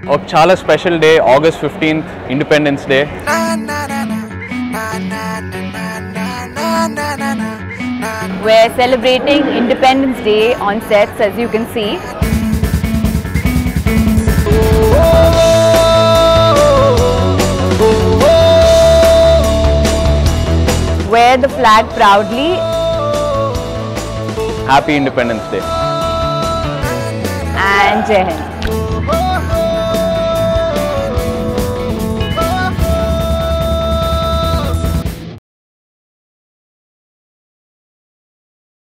ఒక చాలా special day, August 15th, Independence Day. We're celebrating Independence Day on sets, as you can see. Wear the flag proudly. Happy Independence Day. And Jai Hind.